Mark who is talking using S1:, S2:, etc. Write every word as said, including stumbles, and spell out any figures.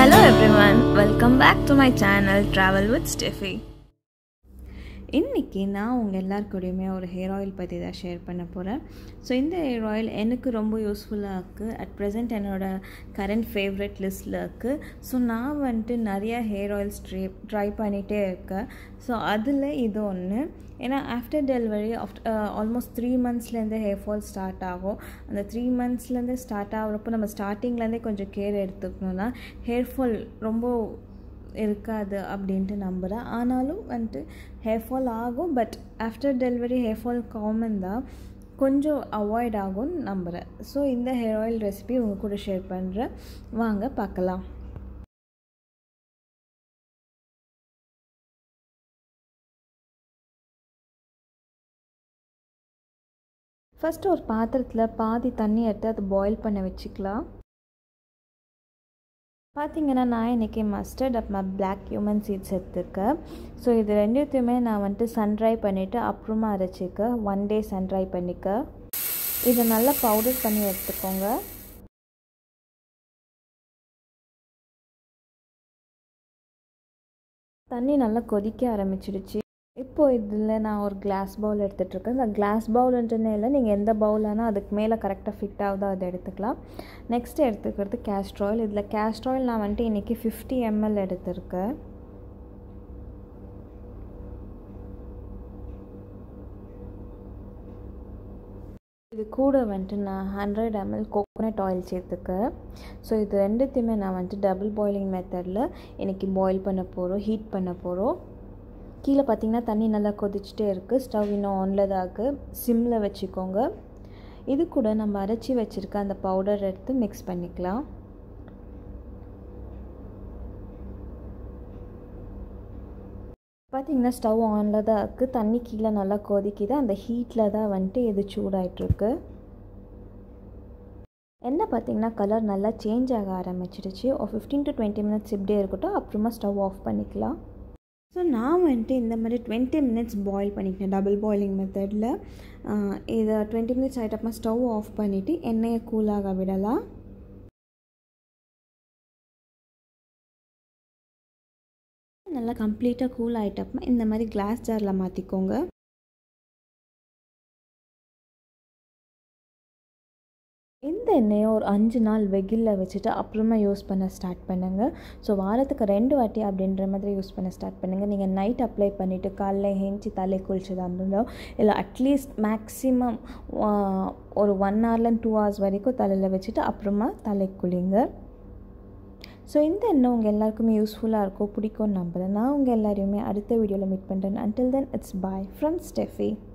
S1: Hello everyone, welcome back to my channel Travel with Steffi. இன்னைக்கு நான் உங்க எல்லாருக்கூடயுமே ஒரு ஹேர் ஆயில் பத்தி தான் ஷேர் பண்ண போறேன். சோ இந்த ஹேர் ஆயில் எனக்கு ரொம்ப யூஸ்ஃபுல்லா இருக்கு. அட் பிரசன்ட் என்னோட கரண்ட் ஃபேவரட் லிஸ்ட்ல இருக்கு. சோ நான் வந்து நிறைய ஹேர் ஆயில்ஸ் ட்ரை பண்ணிட்டே இருக்கேன். சோ அதுல இது ஒன்னு. ஏன்னா ஆஃப்டர் டெலிவரி ஆல்மோஸ்ட் த்ரீ மந்த்ஸ்லேருந்து ஹேர் ஃபால் ஸ்டார்ட் ஆகும். அந்த த்ரீ மந்த்ஸ்லேருந்து ஸ்டார்ட் ஆகிறப்போ நம்ம ஸ்டார்டிங்லேருந்தே கொஞ்சம் கேர் எடுத்துக்கணும்னா ஹேர் ஃபால் ரொம்ப இருக்காது அப்படின்ட்டு நம்புகிறேன். ஆனாலும் வந்துட்டு ஹேர் ஃபால் ஆகும், but after delivery hair fall common தான், கொஞ்சம் அவாய்ட் ஆகும்னு நம்புகிறேன். ஸோ இந்த ஹேர் ஆயில் ரெசிபி உங்கள் கூட ஷேர் பண்ணுறேன், வாங்க பார்க்கலாம். ஃபஸ்ட்டு ஒரு பாத்திரத்தில் பாதி தண்ணி எடுத்து அதை பாயில் பண்ண வச்சுக்கலாம். பார்த்தீங்கன்னா நான் இன்றைக்கி மஸ்டர்ட் அப்புறமா பிளாக் ஹியூமன் சீட்ஸ் எடுத்துருக்கேன். ஸோ இது ரெண்டுத்தையுமே நான் வந்துட்டு சன்ட்ரை பண்ணிவிட்டு அப்புறமா அரைச்சிக்க ஒன் டே சன்ட்ரை பண்ணிக்க. இதை நல்லா பவுடர் பண்ணி எடுத்துக்கோங்க. தண்ணி நல்லா கொதிக்க ஆரம்பிச்சிடுச்சு. இப்போது இதில் நான் ஒரு கிளாஸ் பவுல் எடுத்துகிட்ருக்கேன். இந்த கிளாஸ் பவுலுன்றனே இல்லை, நீங்கள் எந்த பவுலானால் அதுக்கு மேலே கரெக்டாக ஃபிட் ஆகுதோ அதை எடுத்துக்கலாம். நெக்ஸ்ட்டு எடுத்துக்கிறது கேஸ்டர் ஆயில். இதில் கேஸ்டர் ஆயில் நான் வந்துட்டு இன்றைக்கி ஃபிஃப்டி எம்எல் எடுத்திருக்கேன். இது கூட வந்துட்டு நான் ஹண்ட்ரட் எம்எல் கோகோனட் ஆயில் சேர்த்துக்கேன். ஸோ இது ரெண்டுத்தையுமே நான் வந்துட்டு டபுள் பாயிலிங் மெத்தடில் இன்றைக்கி பாயில் பண்ண போகிறோம், ஹீட் பண்ண போகிறோம். கீழே பார்த்திங்கன்னா தண்ணி நல்லா கொதிச்சுட்டே இருக்குது. ஸ்டவ் இன்னும் ஆனில் தான் இருக்குது, சிம்மில் வச்சுக்கோங்க. இது கூட நம்ம அரைச்சி வச்சுருக்க அந்த பவுடர் எடுத்து மிக்ஸ் பண்ணிக்கலாம். பார்த்திங்கன்னா ஸ்டவ் ஆனில் தான் இருக்குது, தண்ணி கீழே நல்லா கொதிக்குது. அந்த ஹீட்டில் தான் வந்துட்டு இது சூடாயிட்ருக்கு. எண்ணெய் பார்த்திங்கன்னா கலர் நல்லா சேஞ்ச் ஆக ஆரம்பிச்சிடுச்சு. ஒரு ஃபிஃப்டீன் டு டுவெண்ட்டி மினிட்ஸ் இப்படியே இருக்கட்டும், அப்புறமா ஸ்டவ் ஆஃப் பண்ணிக்கலாம். ஸோ நான் வந்துட்டு இந்த மாதிரி டுவெண்ட்டி மினிட்ஸ் பாயில் பண்ணிக்கிட்டேன் டபுள் பாயிலிங் மெத்தடில். இதை டுவெண்ட்டி மினிட்ஸ் ஆகிட்டப்பமா ஸ்டவ் ஆஃப் பண்ணிவிட்டு எண்ணெயை கூலாக விடலாம். நல்லா கம்ப்ளீட்டாக கூல் ஆகிட்டப்பமா இந்த மாதிரி கிளாஸ் ஜாரில் மாற்றிக்கோங்க. இந்த எண்ணெயை ஒரு அஞ்சு நாள் வெயிலில் வச்சுட்டு அப்புறமா யூஸ் பண்ண ஸ்டார்ட் பண்ணுங்கள். ஸோ வாரத்துக்கு ரெண்டு வாட்டி அப்படின்ற மாதிரி யூஸ் பண்ண ஸ்டார்ட் பண்ணுங்கள். நீங்கள் நைட் அப்ளை பண்ணிவிட்டு காலைல ஏஞ்சி தலை குளிச்சதாக இருந்தாலும் இல்லை அட்லீஸ்ட் மேக்ஸிமம் ஒரு ஒன் ஹவர்லேருந்து டூ ஹவர்ஸ் வரைக்கும் தலையில் வச்சுட்டு அப்புறமா தலை குளிங்க. ஸோ இந்த எண்ணெய் உங்கள் எல்லாருக்குமே யூஸ்ஃபுல்லாக இருக்கும், பிடிக்கும்னு நம்புகிறேன். நான் உங்கள் எல்லாரையுமே அடுத்த வீடியோவில் மீட் பண்ணுறேன். Until then it's bye from Steffi.